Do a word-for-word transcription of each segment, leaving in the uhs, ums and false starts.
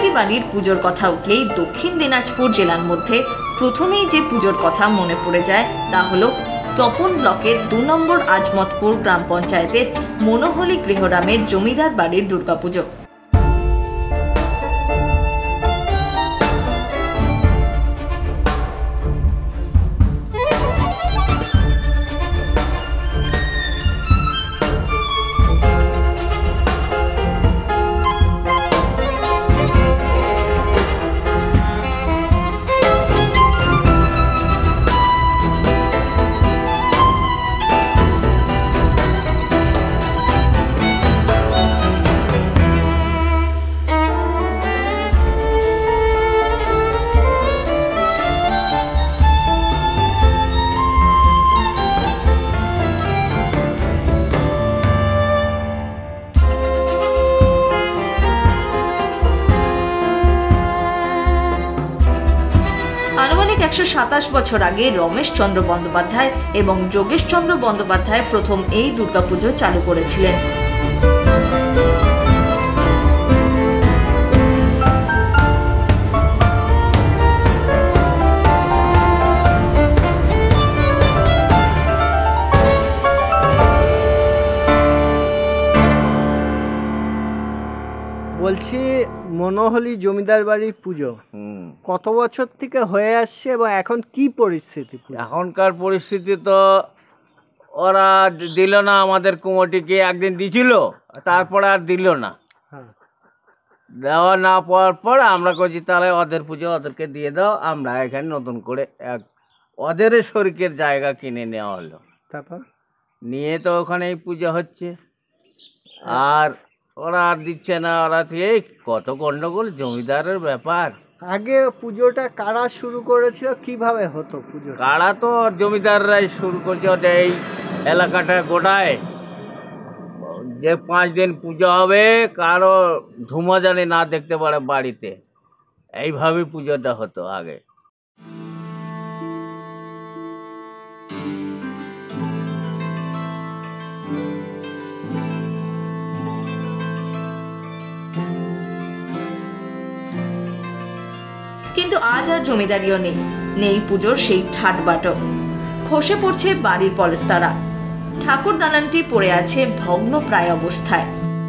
মনোহলি বাড়ির পুজোর কথা উঠলেই দক্ষিণ দিনাজপুর জেলার মধ্যে প্রথমেই যে পুজোর কথা মনে পড়ে যায় তা হল তপন ব্লকের দু নম্বর আজমতপুর গ্রাম পঞ্চায়েতের মনোহলি গৃহরামের জমিদার বাড়ির দুর্গাপুজো। আনুমানিক একশো সাতাশ বছর আগে রমেশ চন্দ্র বন্দ্যোপাধ্যায় এবং যোগেশ চন্দ্র বন্দ্যোপাধ্যায় প্রথম এই দুর্গাপুজো চালু করেছিলেন। বলছি মনোহলি জমিদার বাড়ির পুজো কত বছর থেকে হয়ে আসছে এবং এখন কি পরিস্থিতি? এখনকার পরিস্থিতি তো ওরা দিল না, আমাদের কমিটিকে একদিন দিছিল, তারপরে আর দিল না। দেওয়া না পাওয়ার পর আমরা করছি তাহলে ওদের পুজো ওদেরকে দিয়ে দাও, আমরা এখানে নতুন করে এক ওদের শরিকের জায়গা কিনে নেওয়া হলো। তারপর নিয়ে তো ওখানেই পুজো হচ্ছে, আর ওরা আর দিচ্ছে না। ওরা এই কত গন্ডগোল, জমিদারের ব্যাপার। আগে পুজোটা কারা শুরু করেছিল, কিভাবে হতো পুজো? কারা তো জমিদাররাই শুরু করছে। এই এলাকাটা গোটায় যে পাঁচ দিন পুজো হবে, কারো ধুমা জানি না দেখতে পারে বাড়িতে, এইভাবে পুজোটা হতো আগে। কিন্তু আজ আর জমিদারিও নেই, নেই পুজোর সেই ঠাট বাটো। খসে পড়ছে বাড়ির পলস্তারা, ঠাকুর দালানটি পড়ে আছে ভগ্ন প্রায় অবস্থায়।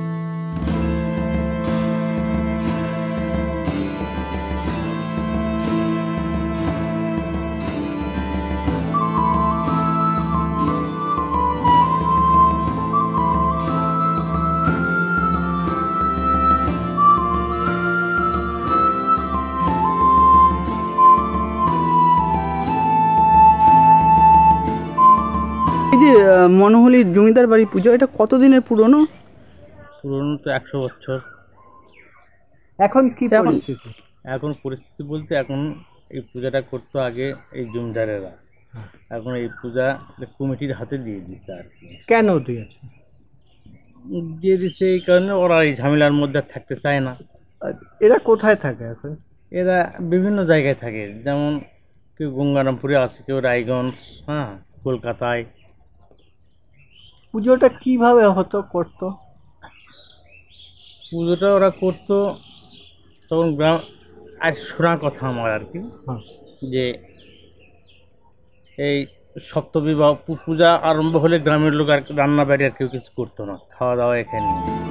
মনোহলি জমিদার বাড়ি পুজো এটা কতদিনের পুরনো? পুরনো তো একশো বছর। এখন কি পরিস্থিতি? এখন পরিস্থিতি বলতে এখন এই পূজাটা করতো আগে এই জমিদারেরা, এখন এই পূজা কমিটির হাতে দিয়ে দিচ্ছে। আর কি কেন দিয়েছে? দিয়ে দিচ্ছে এই কারণে ওরা এই ঝামেলার মধ্যে থাকতে চায় না। এরা কোথায় থাকে এখন? এরা বিভিন্ন জায়গায় থাকে, যেমন কেউ গঙ্গারামপুরে আছে, কেউ রায়গঞ্জ, হ্যাঁ কলকাতায়। পুজোটা কিভাবে হতো, করতো? পুজোটা ওরা করতো তখন গ্রাম, আর শোনা কথা আমার আর কি, যে এই সপ্তবিবাহ পূজা আরম্ভ হলে গ্রামের লোক আর রান্না বাড়ি আর কেউ কিছু করতো না, খাওয়া দাওয়া এখানে।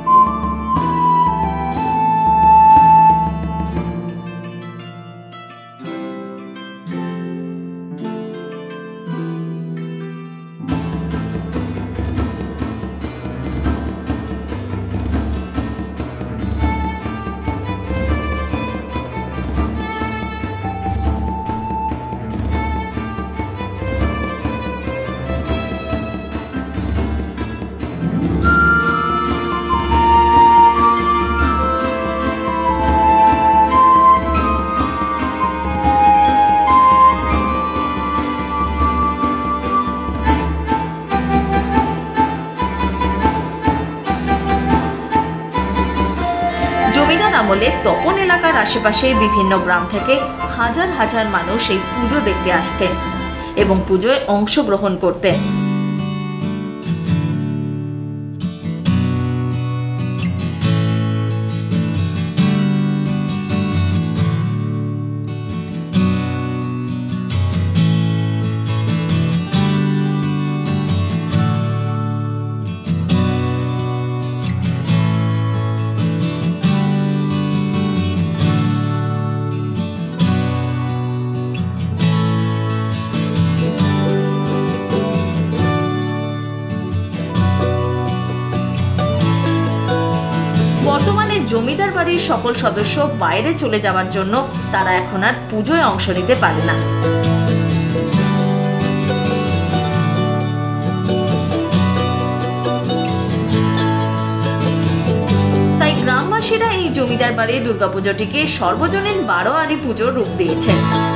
জমিদার আমলে তপন এলাকার আশেপাশের বিভিন্ন গ্রাম থেকে হাজার হাজার মানুষ এই পুজো দেখতে আসতেন এবং পুজোয় অংশগ্রহণ করতেন। জমিদার বাড়ির সকল সদস্য বাইরে চলে যাওয়ার জন্য তারা এখন আর পুজোয় অংশ নিতে পারে না। তাই গ্রামবাসীরা এই জমিদার বাড়ির দুর্গাপুজোটিকে সর্বজনীন বারোয়ারি পুজোর রূপ দিয়েছেন।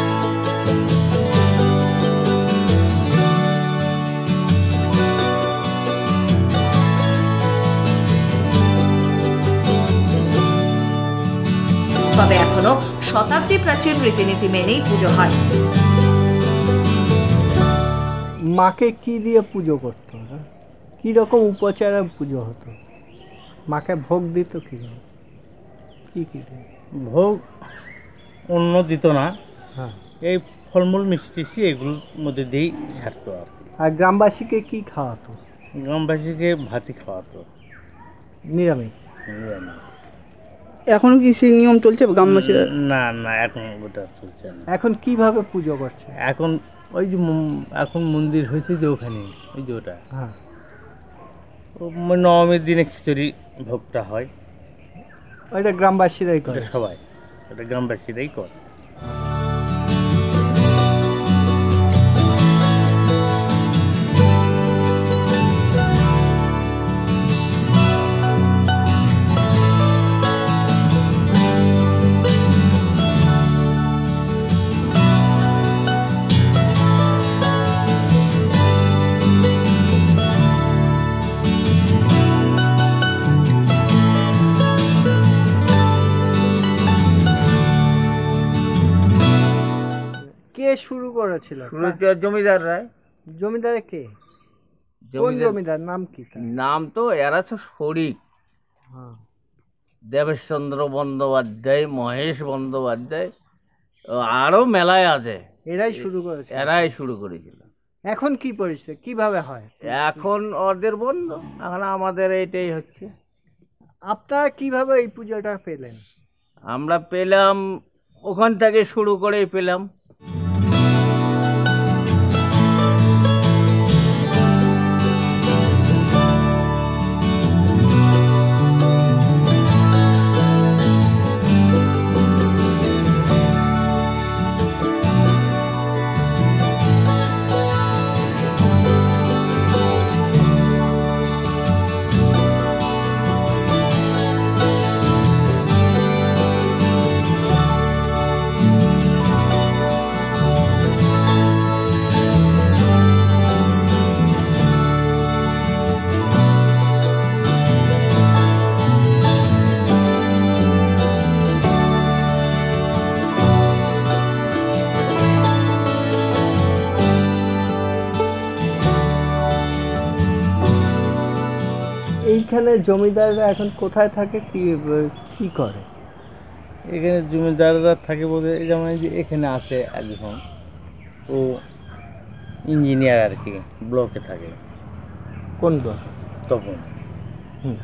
তবে এখনো শতাব্দী প্রাচীন রীতিনীতি মেনেই পুজো হয়। মাকে কি দিয়ে পুজো করতো, কি রকম উপচারে পুজো হতো? মাকে ভোগ দিত কি কি কি ভোগ অন্য দিত না, হ্যাঁ, এই ফলমূল মিষ্টি এগুলোর মধ্যে দিয়েই ছাড়তো আর কি। আর গ্রামবাসীকে কি খাওয়াতো? গ্রামবাসীকে ভাতই খাওয়াতো, নিরামিষ। নিরামিষ। এখন কি সেই নিয়ম চলছে গ্রামবাসীরা? না না, এখন ওটা চলছে না। এখন কিভাবে পুজো করছে? এখন ওই যে মন- এখন মন্দির হয়েছে যে ওখানে, ওই যে ওটা হ্যাঁ, ও ম- নবমীর দিনে খিচুড়ি ভোগটা হয়, ওইটা গ্রামবাসীরাই করে। ওটা সবাই, ওটা গ্রামবাসীরাই করে। কে শুরু করেছিল? শুরু তো জমিদাররাই। জমিদারে কে? কোন জমিদার জমিদার নাম কি তার? নাম তো এরা তো শরিক, হ্যাঁ, দেবেশচন্দ্র বন্দ্যোপাধ্যায়, মহেশ বন্দ্যোপাধ্যায়, ও আরো মেলায় আছে, এরাই শুরু করেছে। এরাই শুরু করেছিল। এখন কি পরিস্থিতি, কিভাবে হয়? এখন ওদের বন্ধ, এখন আমাদের এইটাই হচ্ছে। আপনারা কিভাবে এই পুজোটা পেলেন? আমরা পেলাম ওখান থেকে শুরু করেই পেলাম। এইখানে জমিদাররা এখন কোথায় থাকে, কি কি করে? এখানে জমিদাররা থাকে বলতে এই যেমন এই যে এখানে আছে একজন, ও ইঞ্জিনিয়ার আর কি, ব্লকে থাকে। কোন দল? তখন হুম,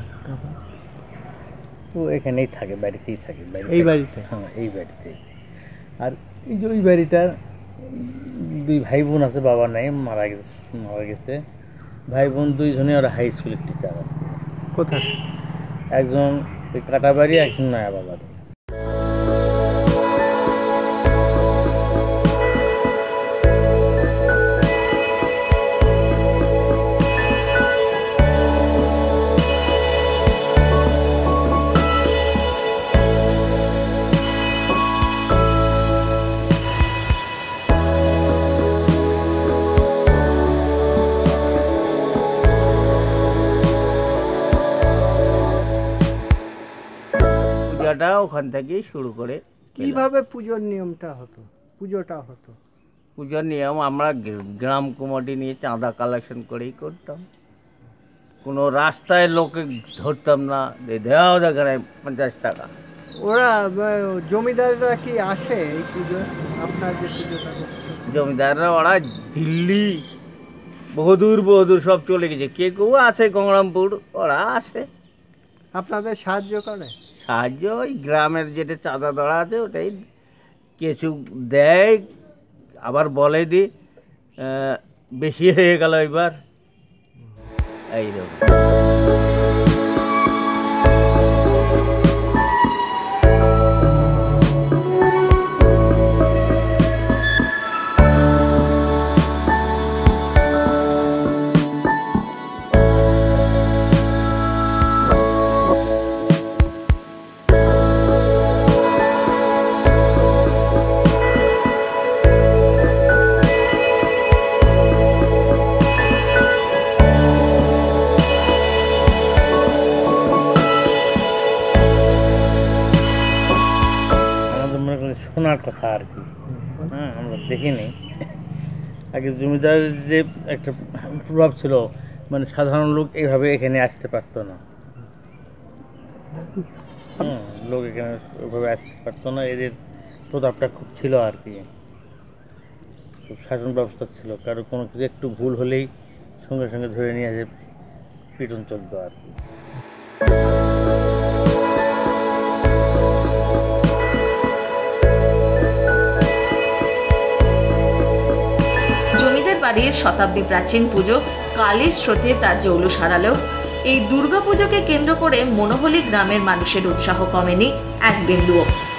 ও এখানেই থাকে, বাড়িতেই থাকে। এই বাড়িতে? হ্যাঁ, এই বাড়িতে। আর এই যে ওই বাড়িটার দুই ভাই বোন আছে, বাবা নাই, মারা গেছে মারা গেছে ভাই বোন দুইজনে, ওরা হাই স্কুলের টিচার আছে। কোথায়? একজন ওই কাটাবাড়ি, একজন নয়া বাবার। পূজাটা ওখান থেকেই শুরু করে। কিভাবে পুজোর নিয়মটা হতো, পুজোটা হতো? পুজোর নিয়ম আমরা গ্রাম কমিটি নিয়ে চাঁদা কালেকশন করেই করতাম। কোনো রাস্তায় লোকে ধরতাম না যে দেওয়া দেখানে পঞ্চাশ টাকা। ওরা জমিদাররা কি আসে এই পুজোয়? আপনার যে পুজোটা হচ্ছে, জমিদাররা ওরা দিল্লি বহুদূর বহুদূর সব চলে গেছে, কে কেউ আছে গঙ্গারামপুর, ওরা আসে। আপনাদের সাহায্য করে? সাহায্য ওই গ্রামের যেটা চাঁদা দেওয়া আছে ওটাই কিছু দেয়, আবার বলে দি বেশি হয়ে গেল এবার, এইরকম। শোনার কথা আর কি। হ্যাঁ, আমরা দেখিনি। আগে জমিদারের যে একটা প্রভাব ছিল, মানে সাধারণ লোক এইভাবে এখানে আসতে পারতো না। হুম, লোক এখানে ওইভাবে আসতে পারতো না, এদের প্রতাপটা খুব ছিল আর কি। খুব শাসন ব্যবস্থা ছিল, কারো কোনো কিছু একটু ভুল হলেই সঙ্গে সঙ্গে ধরে নিয়ে এসে পিটন চলতো আর কি। জমিদার বাড়ির শতাব্দী প্রাচীন পুজো কালীর স্রোতে তার জৌলুস হারালেও এই দুর্গাপুজোকে কেন্দ্র করে মনোহলী গ্রামের মানুষের উৎসাহ কমেনি এক বিন্দুও।